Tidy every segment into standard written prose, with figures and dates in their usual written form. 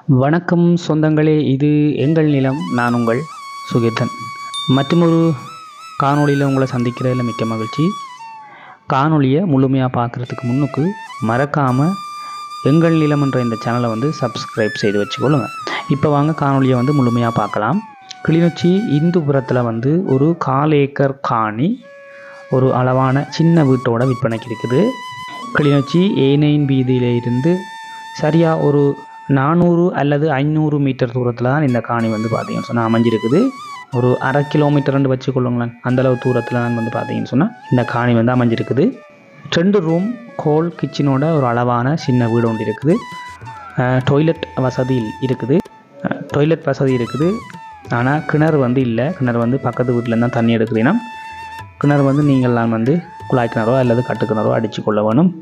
வணக்கம் சொந்தங்களே, இது எங்கள் நிலம். நான் உங்கள் சுகீர்தன். மற்றொரு காணொளியில் உங்களை சந்திக்கிறதில் மிக்க மகிழ்ச்சி. காணொளியை முழுமையாக பார்க்குறதுக்கு முன்னுக்கு மறக்காமல் எங்கள் நிலம் என்ற இந்த சேனலை சப்ஸ்கிரைப் செய்து வச்சுக்கொள்ளுங்க. இப்போ வாங்க காணொளியை முழுமையாக பார்க்கலாம். கிளிநொச்சி இந்துபுரத்தில் ஒரு 1/4 ஏக்கர் காணி ஒரு அளவான சின்ன வீட்டோட விற்பனைக்கு இருக்குது. கிளிநொச்சி A9 வீதியிலிருந்து சரியாக ஒரு 400 அல்லது 500 மீட்டர் தூரத்தில் தான் இந்த காணி பார்த்தீங்கன்னு சொன்னால் அமைஞ்சிருக்குது. ஒரு 1/2 கிலோமீட்டர்னு வச்சுக்கொள்ளுங்களேன். அந்தளவு தூரத்தில் நான் பார்த்தீங்கன்னு சொன்னால் இந்த காணி அமைஞ்சிருக்குது. 2 ரூம் ஹோல் கிச்சனோட ஒரு அளவான சின்ன வீடு ஒன்று இருக்குது. டாய்லெட் வசதி இருக்குது. ஆனால் கிணறு இல்லை. கிணறு பக்கத்து வீட்டில் தான் தண்ணி எடுக்கிறீங்கன்னா கிணறு நீங்கள் குழாய் கிணறோ அல்லது கட்டு கிணறோ அடித்து கொள்ள வேணும்.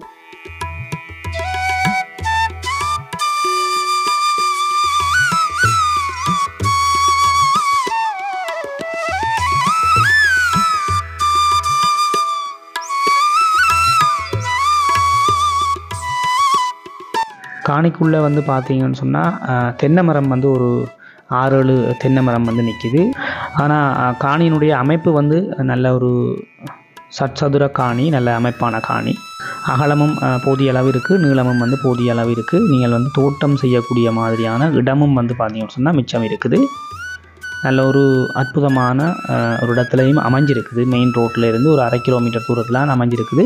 காணிக்குள்ளே பார்த்தீங்கன்னு சொன்னால் தென்னை மரம் ஒரு 6-7 தென்னை மரம் நிற்கிது. ஆனால் காணியினுடைய அமைப்பு நல்ல ஒரு சதுர காணி, நல்ல அமைப்பான காணி. அகலமும் போதிய அளவு இருக்குது, நீளமும் போதிய அளவு இருக்குது. நீங்கள் தோட்டம் செய்யக்கூடிய மாதிரியான இடமும் பார்த்தீங்கன்னு சொன்னால் மிச்சம் இருக்குது. நல்ல ஒரு அற்புதமான ஒரு இடத்துலையும் அமைஞ்சிருக்குது. மெயின் ரோட்டில் இருந்து ஒரு 1/2 கிலோமீட்டர் தூரத்தில் அமைஞ்சிருக்குது.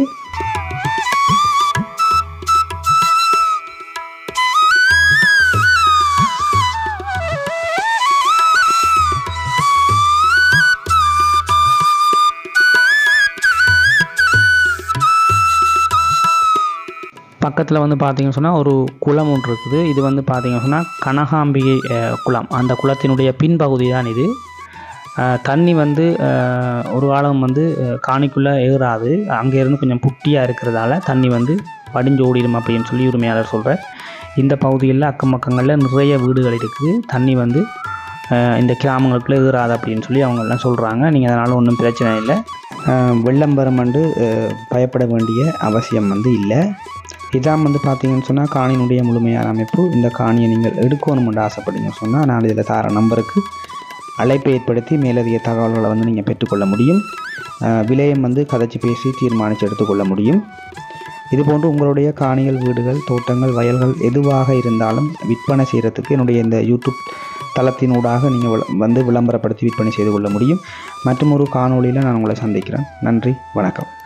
பக்கத்தில் பார்த்தீங்கன்னு சொன்னால் ஒரு குளம் ஒன்று இருக்குது. இது பார்த்தீங்கன்னு சொன்னால் கனகாம்பிகை குளம். அந்த குளத்தினுடைய பின்பகுதி தான் இது. தண்ணி ஒரு காலம் காணிக்குள்ளே ஏறாது. அங்கேருந்து கொஞ்சம் புட்டியாக இருக்கிறதால தண்ணி வடிஞ்சு ஓடிடும் அப்படின்னு சொல்லி உரிமையாளர் சொல்கிறார். இந்த பகுதிகளில் அக்கம் பக்கங்களில் நிறைய வீடுகள் இருக்குது. தண்ணி இந்த கிராமங்களுக்குள்ளே ஏறாது அப்படின்னு சொல்லி அவங்கெல்லாம் சொல்கிறாங்க. நீங்கள் அதனால் ஒன்றும் பிரச்சனை இல்லை. வெள்ளம் வரும் பயப்பட வேண்டிய அவசியம் இல்லை. இதான் பார்த்தீங்கன்னு சொன்னால் காணியினுடைய முழுமையான அமைப்பு. இந்த காணியை நீங்கள் எடுக்கணும்னு ஆசைப்படுங்கன்னு சொன்னால் நான் இதில் தர நம்பருக்கு அழைப்பை ஏற்படுத்தி மேலதிக தகவல்களை நீங்கள் பெற்றுக்கொள்ள முடியும். விலையம் கதைச்சி பேசி தீர்மானித்து எடுத்துக்கொள்ள முடியும். இதுபோன்று உங்களுடைய காணிகள், வீடுகள், தோட்டங்கள், வயல்கள் எதுவாக இருந்தாலும் விற்பனை செய்கிறதுக்கு என்னுடைய இந்த யூடியூப் தளத்தினூடாக நீங்கள் விளம்பரப்படுத்தி விற்பனை செய்து கொள்ள முடியும். மற்றும் ஒரு காணொளியில் நான் உங்களை சந்திக்கிறேன். நன்றி, வணக்கம்.